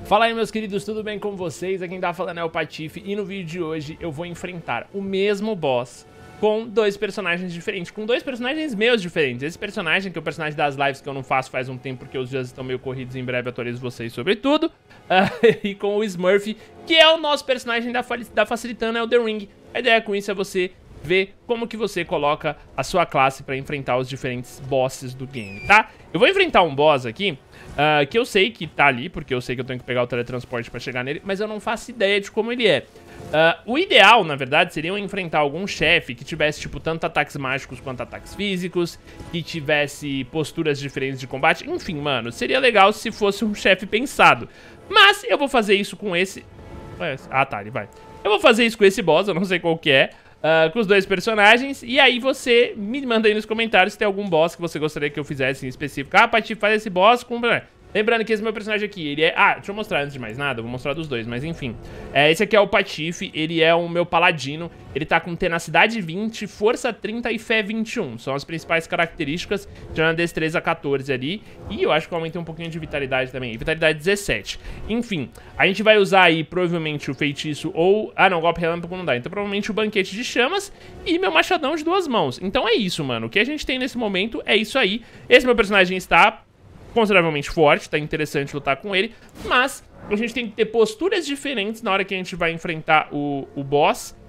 Fala aí, meus queridos, tudo bem com vocês? Aqui quem tá falando é o Patife e no vídeo de hoje eu vou enfrentar o mesmo boss com dois personagens diferentes, com dois personagens meus diferentes. Esse personagem, que é o personagem das lives que eu não faço faz um tempo porque os dias estão meio corridos, em breve atualizo vocês sobre tudo. E com o Smurf, que é o nosso personagem da Facilitando Elden Ring. A ideia com isso é você ver como que você coloca a sua classe pra enfrentar os diferentes bosses do game, tá? Eu vou enfrentar um boss aqui, que eu sei que tá ali, porque eu sei que eu tenho que pegar o teletransporte pra chegar nele, mas eu não faço ideia de como ele é. O ideal, na verdade, seria eu enfrentar algum chefe que tivesse, tipo, tanto ataques mágicos quanto ataques físicos, que tivesse posturas diferentes de combate. Enfim, mano, seria legal se fosse um chefe pensado. Mas eu vou fazer isso com esse... Ah, tá, ele vai. Eu vou fazer isso com esse boss, eu não sei qual que é. Com os dois personagens, e aí você me manda aí nos comentários se tem algum boss que você gostaria que eu fizesse em específico. Ah, Patife, faz esse boss com... Lembrando que esse meu personagem aqui, ele é... Ah, deixa eu mostrar antes de mais nada, eu vou mostrar dos dois, mas enfim. Esse aqui é o Patife, ele é o meu paladino, ele tá com tenacidade 20, força 30 e fé 21. São as principais características, tirando destreza 14 ali. E eu acho que eu aumentei um pouquinho de vitalidade também, e vitalidade 17. Enfim, a gente vai usar aí provavelmente o feitiço ou... Ah, não, golpe relâmpago não dá. Então provavelmente o banquete de chamas e meu machadão de duas mãos. Então é isso, mano. O que a gente tem nesse momento é isso aí. Esse meu personagem está consideravelmente forte, tá interessante lutar com ele, mas a gente tem que ter posturas diferentes na hora que a gente vai enfrentar o boss,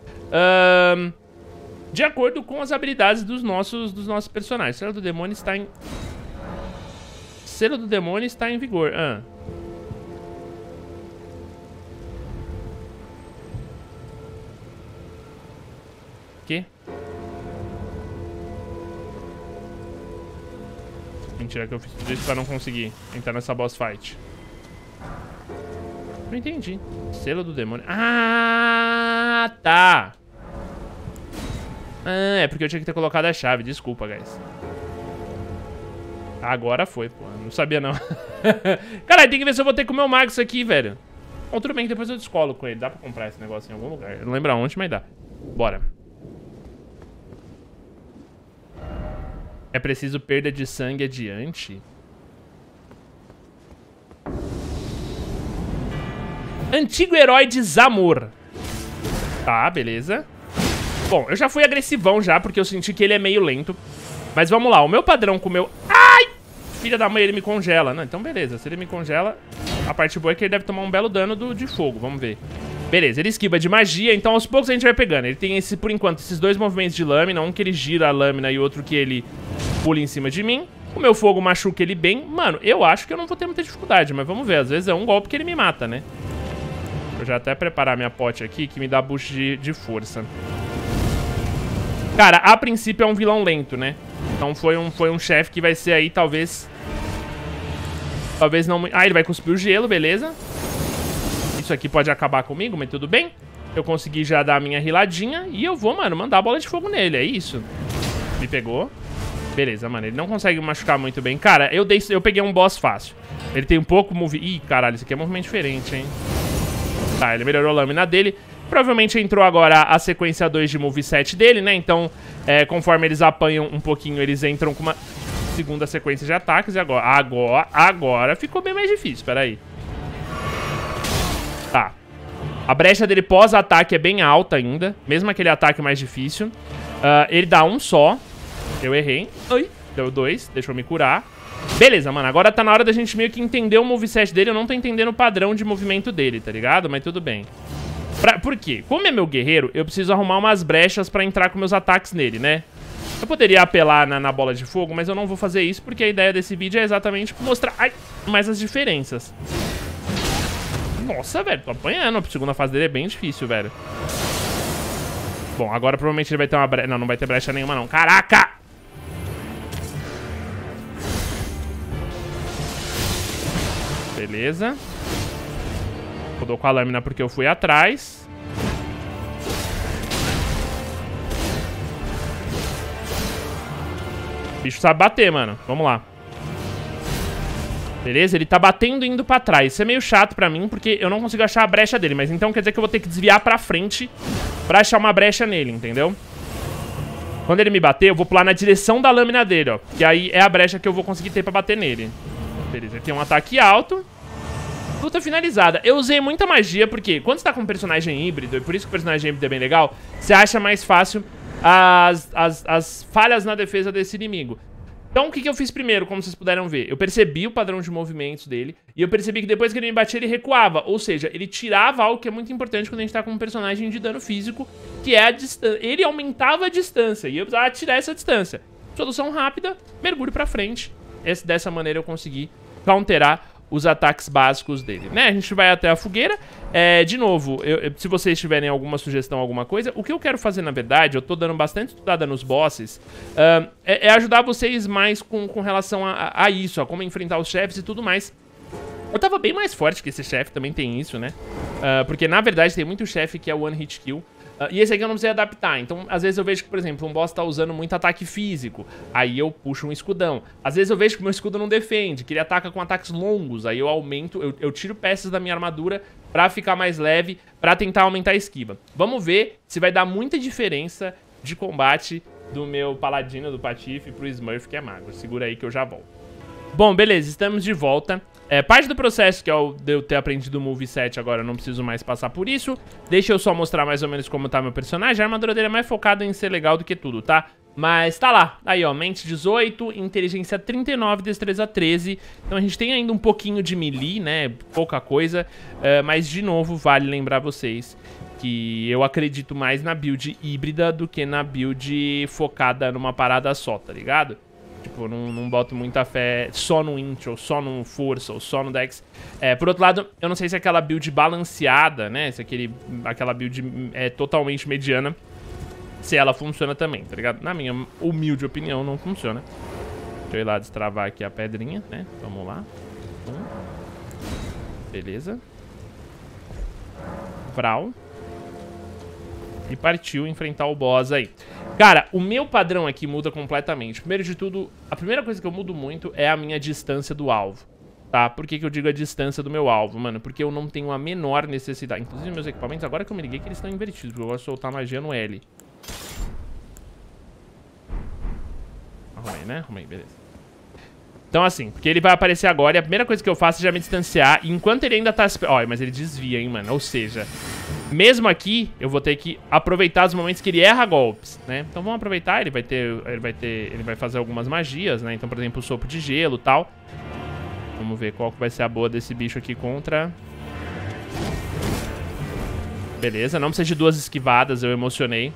de acordo com as habilidades dos nossos personagens. Selo do demônio está em... Selo do demônio está em vigor. Que? Mentira, que eu fiz tudo isso pra não conseguir entrar nessa boss fight. Não entendi. Selo do demônio. Ah, tá. É porque eu tinha que ter colocado a chave. Desculpa, guys. Agora foi, pô. Não sabia, não. Caralho, tem que ver se eu vou ter com o meu mago isso aqui, velho. Bom, tudo bem que depois eu descolo com ele. Dá pra comprar esse negócio em algum lugar. Eu não lembro aonde, mas dá. Bora. É preciso perda de sangue adiante? Antigo herói de Zamor. Tá, beleza. Bom, eu já fui agressivão já, porque eu senti que ele é meio lento. Mas vamos lá, o meu padrão com o meu... Ai! Filha da mãe, ele me congela. Não, então beleza, se ele me congela, a parte boa é que ele deve tomar um belo dano de fogo, vamos ver. Beleza, ele esquiva de magia, então aos poucos a gente vai pegando. Ele tem, por enquanto, esses dois movimentos de lâmina. Um que ele gira a lâmina e outro que ele pula em cima de mim. O meu fogo machuca ele bem. Mano, eu acho que eu não vou ter muita dificuldade, mas vamos ver. Às vezes é um golpe que ele me mata, né? Vou já até preparar minha pote aqui, que me dá boost de força. Cara, a princípio é um vilão lento, né? Então foi um chefe que vai ser aí, talvez não... Ah, ele vai cuspir o gelo, beleza. Isso aqui pode acabar comigo, mas tudo bem. Eu consegui já dar a minha riladinha e eu vou, mano, mandar a bola de fogo nele, é isso. Me pegou. Beleza, mano, ele não consegue me machucar muito bem. Cara, eu peguei um boss fácil. Ele tem um pouco Ih, caralho, isso aqui é um movimento diferente, hein. Tá, ele melhorou a lâmina dele. Provavelmente entrou agora a sequência 2 de moveset dele, né? Então, conforme eles apanham um pouquinho, eles entram com uma segunda sequência de ataques. E agora ficou bem mais difícil, peraí. Tá. A brecha dele pós-ataque é bem alta ainda, mesmo aquele ataque mais difícil. Ele dá um só. Eu errei. Ai, deu 2, deixa eu me curar. Beleza, mano, agora tá na hora da gente meio que entender o moveset dele. Eu não tô entendendo o padrão de movimento dele, tá ligado? Mas tudo bem. Por quê? Como é meu guerreiro, eu preciso arrumar umas brechas pra entrar com meus ataques nele, né? Eu poderia apelar na bola de fogo, mas eu não vou fazer isso porque a ideia desse vídeo é exatamente mostrar mais as diferenças. Nossa, velho, tô apanhando. A segunda fase dele é bem difícil, velho. Bom, agora provavelmente ele vai ter uma brecha. Não, não vai ter brecha nenhuma, não. Caraca! Beleza. Rodou com a lâmina porque eu fui atrás. O bicho sabe bater, mano. Vamos lá. Beleza? Ele tá batendo indo pra trás. Isso é meio chato pra mim, porque eu não consigo achar a brecha dele. Mas então quer dizer que eu vou ter que desviar pra frente pra achar uma brecha nele, entendeu? Quando ele me bater, eu vou pular na direção da lâmina dele, ó. Que aí é a brecha que eu vou conseguir ter pra bater nele. Beleza, ele tem um ataque alto. Luta finalizada. Eu usei muita magia, porque quando você tá com um personagem híbrido, e por isso que o personagem híbrido é bem legal, você acha mais fácil as falhas na defesa desse inimigo. Então, o que eu fiz primeiro, como vocês puderam ver? Eu percebi o padrão de movimentos dele, e eu percebi que depois que ele me batia, ele recuava. Ou seja, ele tirava algo que é muito importante quando a gente tá com um personagem de dano físico, que é a distância. Ele aumentava a distância, e eu precisava tirar essa distância. Solução rápida, mergulho pra frente. Dessa maneira eu consegui counterar os ataques básicos dele, né? A gente vai até a fogueira. De novo, se vocês tiverem alguma sugestão, alguma coisa, o que eu quero fazer, na verdade, eu tô dando bastante estudada nos bosses, é ajudar vocês mais com relação a isso, a como enfrentar os chefes e tudo mais. Eu tava bem mais forte que esse chefe, também tem isso, né? Porque, na verdade, tem muito chefe que é one hit kill. E esse aqui eu não precisei adaptar. Então, às vezes eu vejo que, por exemplo, um boss tá usando muito ataque físico. Aí eu puxo um escudão. Às vezes eu vejo que o meu escudo não defende, que ele ataca com ataques longos. Aí eu aumento, eu tiro peças da minha armadura pra ficar mais leve, pra tentar aumentar a esquiva. Vamos ver se vai dar muita diferença de combate do meu paladino, do Patife, pro Smurf, que é mago. Segura aí que eu já volto. Bom, beleza, estamos de volta. Parte do processo, que é o de eu ter aprendido o moveset, agora eu não preciso mais passar por isso. Deixa eu só mostrar mais ou menos como tá meu personagem. A armadura dele é mais focada em ser legal do que tudo, tá? Mas tá lá. Aí, ó, mente 18, inteligência 39, destreza 13. Então a gente tem ainda um pouquinho de melee, né? Pouca coisa. Mas, de novo, vale lembrar vocês que eu acredito mais na build híbrida do que na build focada numa parada só, tá ligado? Tipo, não boto muita fé só no int, ou só no força, ou só no dex. Por outro lado, eu não sei se aquela build balanceada, né? Se aquela build é totalmente mediana, se ela funciona também, tá ligado? Na minha humilde opinião, não funciona. Deixa eu ir lá destravar aqui a pedrinha, né? Vamos lá. Beleza. Vral. E partiu enfrentar o boss aí. Cara, o meu padrão aqui muda completamente. Primeiro de tudo, a primeira coisa que eu mudo muito é a minha distância do alvo, tá? Por que eu digo a distância do meu alvo, mano? Porque eu não tenho a menor necessidade. Inclusive, meus equipamentos, agora que eu me liguei, que eles estão invertidos, porque eu gosto de soltar magia no L. Arrumei, né? Arrumei, beleza. Então, assim, porque ele vai aparecer agora e a primeira coisa que eu faço é já me distanciar. E enquanto ele ainda tá... Ó, mas ele desvia, hein, mano? Ou seja, mesmo aqui, eu vou ter que aproveitar os momentos que ele erra golpes, né? Então vamos aproveitar, ele vai fazer algumas magias, né? Então, por exemplo, o sopro de gelo e tal. Vamos ver qual que vai ser a boa desse bicho aqui contra... Beleza, não precisa de duas esquivadas, eu emocionei.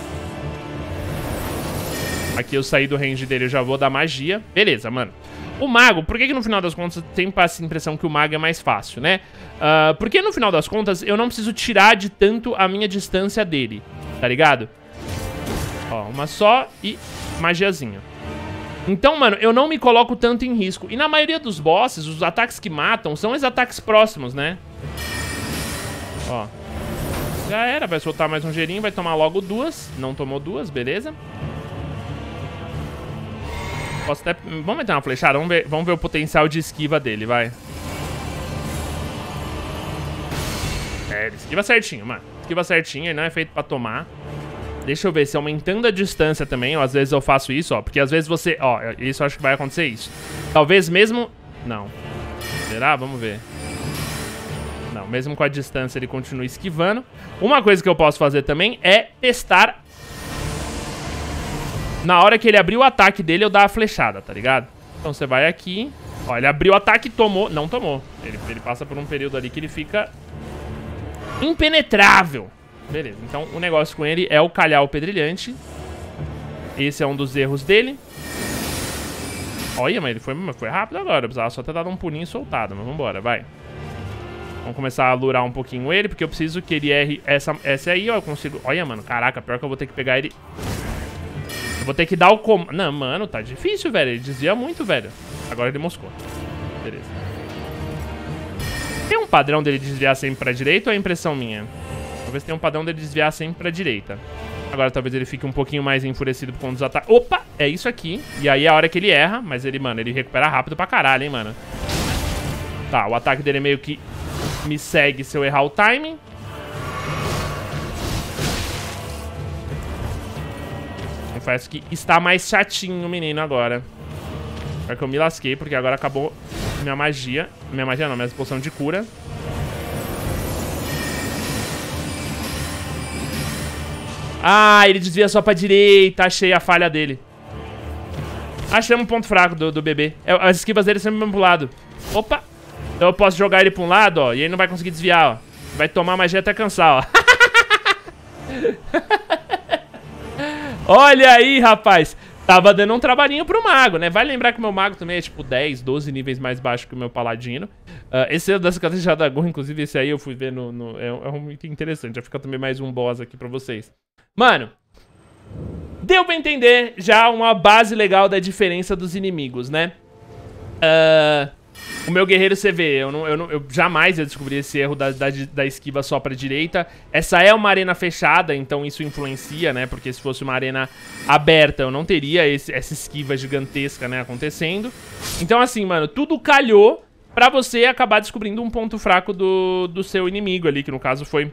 Aqui eu saí do range dele, eu já vou dar magia. Beleza, mano. O mago, por que no final das contas tem essa impressão que o mago é mais fácil, né? Porque no final das contas eu não preciso tirar de tanto a minha distância dele, tá ligado? Ó, uma só e magiazinha. Então, mano, eu não me coloco tanto em risco. E na maioria dos bosses, os ataques que matam são os ataques próximos, né? Ó. Já era, vai soltar mais um gelinho, vai tomar logo duas. Não tomou duas, beleza. Posso até... Vamos meter uma flechada, vamos ver o potencial de esquiva dele, vai. Ele esquiva certinho, mano. Esquiva certinho, ele não é feito pra tomar. Deixa eu ver se aumentando a distância também, ó, às vezes eu faço isso, ó. Porque às vezes você... Ó, isso eu acho que vai acontecer isso. Talvez mesmo... Não. Será? Vamos ver. Não, mesmo com a distância ele continua esquivando. Uma coisa que eu posso fazer também é testar... Na hora que ele abrir o ataque dele, eu dar a flechada, tá ligado? Então você vai aqui. Ó, ele abriu o ataque e tomou. Não tomou. Ele passa por um período ali que ele fica impenetrável. Beleza, então o negócio com ele é o calhau pedrilhante. Esse é um dos erros dele. Olha, mas ele foi rápido agora. Eu precisava só ter dado um pulinho e soltado. Mas vambora, vai. Vamos começar a lurar um pouquinho ele, porque eu preciso que ele erre essa aí, ó. Eu consigo... Olha, mano, caraca, pior que eu vou ter que pegar ele... Vou ter que dar o comando. Não, mano, tá difícil, velho. Ele desvia muito, velho. Agora ele moscou. Beleza. Tem um padrão dele desviar sempre pra direita ou é impressão minha? Talvez tenha um padrão dele desviar sempre pra direita. Agora talvez ele fique um pouquinho mais enfurecido por conta dos ataques. Opa! É isso aqui. E aí é a hora que ele erra. Mas ele, mano, ele recupera rápido pra caralho, hein, mano. Tá, o ataque dele meio que me segue se eu errar o timing. Confesso que está mais chatinho o menino agora. É que eu me lasquei, porque agora acabou minha magia. Minha magia não, minha poção de cura. Ah, ele desvia só pra direita. Achei a falha dele. Achei um ponto fraco do bebê. As esquivas dele sempre vão pro lado. Opa. Então eu posso jogar ele pra um lado, ó. E ele não vai conseguir desviar, ó. Vai tomar magia até cansar, ó. Olha aí, rapaz. Tava dando um trabalhinho pro mago, né? Vale lembrar que o meu mago também é tipo 10, 12 níveis mais baixo que o meu paladino. Esse é o da cicatriz de Radagon, inclusive esse aí eu fui ver é muito interessante. Já fica também mais um boss aqui pra vocês. Mano, deu pra entender já uma base legal da diferença dos inimigos, né? O meu guerreiro CV, eu jamais ia descobrir esse erro da esquiva só pra direita. Essa é uma arena fechada, então isso influencia, né? Porque se fosse uma arena aberta, eu não teria essa esquiva gigantesca, né, acontecendo. Então assim, mano, tudo calhou pra você acabar descobrindo um ponto fraco do seu inimigo ali, que no caso foi...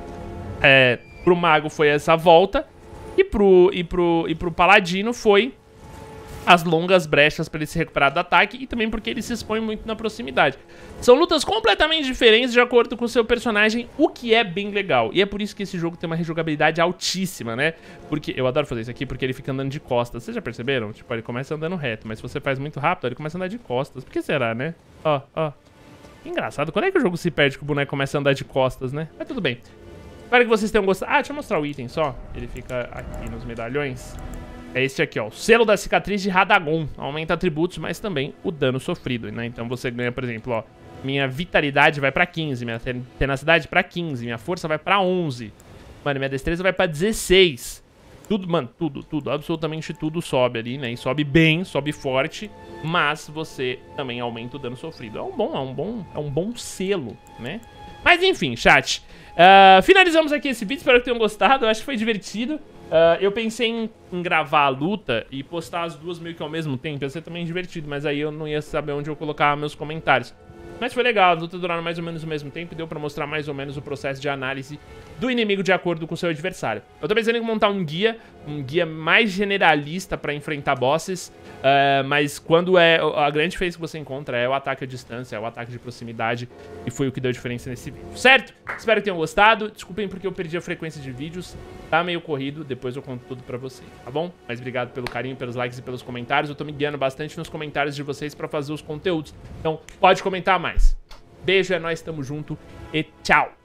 pro mago foi essa volta, e pro paladino foi... as longas brechas pra ele se recuperar do ataque e também porque ele se expõe muito na proximidade. São lutas completamente diferentes de acordo com o seu personagem, o que é bem legal. E é por isso que esse jogo tem uma rejogabilidade altíssima, né? Porque eu adoro fazer isso aqui porque ele fica andando de costas. Vocês já perceberam? Tipo, ele começa andando reto, mas se você faz muito rápido, ele começa a andar de costas. Por que será, né? Ó, ó. Engraçado. Quando é que o jogo se perde que o boneco começa a andar de costas, né? Mas tudo bem. Espero que vocês tenham gostado. Ah, deixa eu mostrar o item só. Ele fica aqui nos medalhões. É esse aqui, ó, o selo da cicatriz de Radagon. Aumenta atributos, mas também o dano sofrido, né? Então você ganha, por exemplo, ó, minha vitalidade vai pra 15, minha tenacidade pra 15, minha força vai pra 11. Mano, minha destreza vai pra 16. Tudo, mano, tudo, absolutamente tudo sobe ali, né? E sobe bem, sobe forte, mas você também aumenta o dano sofrido. É um bom selo, né? Mas enfim, chat. Finalizamos aqui esse vídeo, espero que tenham gostado, eu acho que foi divertido. Eu pensei em gravar a luta e postar as duas meio que ao mesmo tempo. Ia ser também divertido, mas aí eu não ia saber onde eu colocar meus comentários. Mas foi legal, as lutas duraram mais ou menos o mesmo tempo e deu pra mostrar mais ou menos o processo de análise do inimigo de acordo com o seu adversário. Eu tô pensando em montar um guia mais generalista pra enfrentar bosses, mas quando a grande diferença que você encontra é o ataque à distância, é o ataque de proximidade, e foi o que deu diferença nesse vídeo, certo? Espero que tenham gostado, desculpem porque eu perdi a frequência de vídeos, tá meio corrido, depois eu conto tudo pra vocês, tá bom? Mas obrigado pelo carinho, pelos likes e pelos comentários, eu tô me guiando bastante nos comentários de vocês pra fazer os conteúdos, então pode comentar mais. Beijo, é nóis, tamo junto e tchau!